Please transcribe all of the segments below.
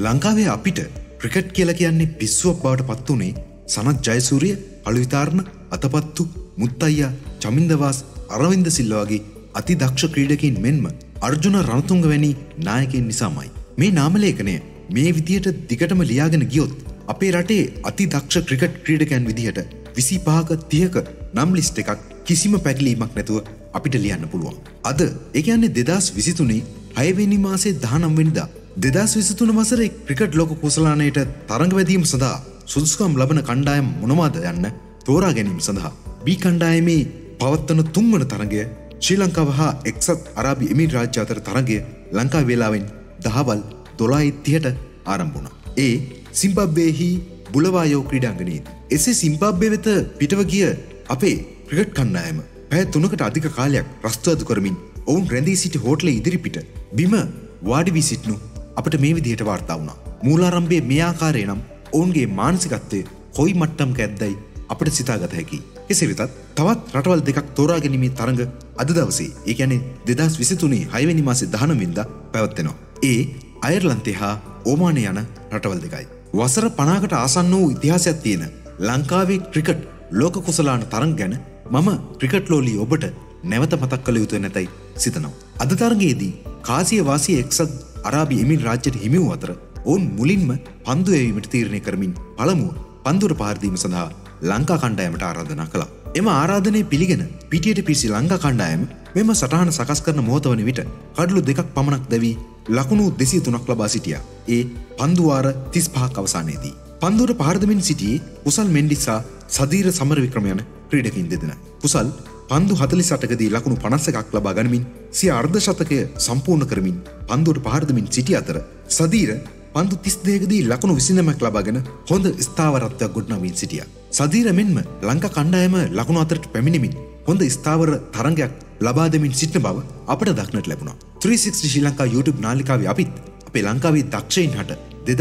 ලංකාවේ අපිට ක්‍රිකට් කියලා කියන්නේ පිස්සුවක් බවට පත් වුණේ සනත් ජයසූරිය, අලුවිතාරණ, අතපත්තු, මුත්තයියා, චමින්දවාස්, අරවින්ද සිල්වා වගේ අති දක්ෂ ක්‍රීඩකයින් මෙන්ම අර්ජුන රණතුංග වැනි නායකයින් නිසාමයි. මේ නාමලේඛනය මේ විදියට දිගටම ලියාගෙන ගියොත් අපේ රටේ අති දක්ෂ ක්‍රිකට් ක්‍රීඩකයන් විදිහට 25ක 30ක නම් ලිස්ට් එකක් කිසිම පැටලීමක් නැතුව අපිට ලියන්න පුළුවන්. අද ඒ කියන්නේ 2023 6 වෙනි මාසේ 19 වෙනිදා 2023 වසරේ ක්‍රිකට් ලෝක කුසලානයට තරඟ වැදීම සඳහා සුදුසුකම් ලබන කණ්ඩායම් මොනවාද යන්න තෝරා ගැනීම සඳහා B කණ්ඩායමේ පවත්වන 3 වන තරඟය ශ්‍රී ලංකාව හා එක්සත් අරාබි එමිරාජ්‍ය අතර තරඟය ලංකා වේලාවෙන් දහවල් 12:30ට ආරම්භ වුණා. ඒ සිම්බාබ්වේහි බුලවායෝ ක්‍රීඩාංගණයේ. එසේ සිම්බාබ්වේ වෙත පිටව ගිය අපේ ක්‍රිකට් කණ්ඩායම පැය 3කට අධික කාලයක් රස්තුවදු කරමින් ඔවුන් රැඳී සිටි හෝටලේ ඉදිරිපිට බිම වාඩි වී සිටිනු අපට මේ විදිහට වාර්තා වුණා. මූලාරම්භයේ මේ ආකාරය නම් ඔවුන්ගේ මානසිකත්වය කොයි මට්ටමක ඇද්දයි අපට සිතාගත හැකියි. කෙසේ වෙතත් තවත් රටවල් දෙකක් තෝරා ගැනීමේ තරඟ අද දවසේ, ඒ කියන්නේ 2023 6 වෙනි මාසේ 19 වෙනිදා පැවැත්වෙනවා. ඒ අයර්ලන්තය හා ඕමානය යන රටවල් දෙකයි. වසර 50කට ආසන්න වූ ඉතිහාසයක් තියෙන ලංකාවේ ක්‍රිකට් ලෝක කුසලාන තරඟ ගැන මම ක්‍රිකට් ලෝලි ඔබට නැවත මතක් කළ යුතු නැතයි සිතනවා. අද තරඟයේදී කාසිය වාසිය එක්සත් අරාබි එමිරාජ්‍යයට හිමි වූ අතර ඔවුන් මුලින්ම පන්දු යැවීමට තීරණය කරමින් පළමුව පන්දුවට පහර දීම සඳහා ලංකා කණ්ඩායමට ආරාධනා කළා. එම ආරාධනය පිළිගෙන පිටියට පිරිසි ලංකා කණ්ඩායම මෙම සටහන සකස් කරන මොහොත වන විට කඩලු දෙකක් පමණක් දැවී ලකුණු 203ක් ලබා සිටියා. ඒ පන්දු වාර 35ක් අවසානයේදී පන්දුවට පහර දෙමින් සිටියේ කුසල් මෙන්ඩිස් සහ සදීර සමරවික්‍රම යන ක්‍රීඩකින් දෙදෙනා. කුසල් පන්දු 48කදී ලකුණු 51ක් ලබා ගනිමින් සිය අර්ධ ශතකය සම්පූර්ණ කරමින් පන්දුවට පහර දෙමින් සිටි අතර සදීර පන්දු 32කදී ලකුණු 29ක් ලබාගෙන හොඳ ස්ථාවරත්වයක් ගොඩනගමින් සිටියා. සදීර මෙන්ම ලංකා කණ්ඩායම ලකුණු අතරට පැමිණෙමින් හොඳ ස්ථාවර තරඟයක් ලබා දෙමින් සිටින බව අපට දක්නට ලැබුණා. 360 ශ්‍රී ලංකා YouTube නාලිකාවේ අපිත් අපේ ලංකාවේ දක්ෂයින් හට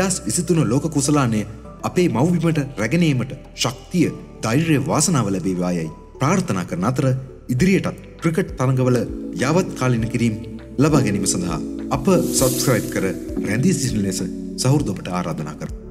2023 ලෝක කුසලානය අපේ මව්බිමට රැගෙනීමට ශක්තිය, ධෛර්යය, වාසනාව ලැබේවායයි ප්‍රාර්ථනා කරන අතර ඉදිරියටත් ක්‍රිකට් තරඟවල යාවත් කාලින කිරීම ලබා ගැනීම සඳහා අප සබ්ස්ක්‍රයිබ් කර රැඳී සිටින ලෙස සහෘදවට ආරාධනා කරමු.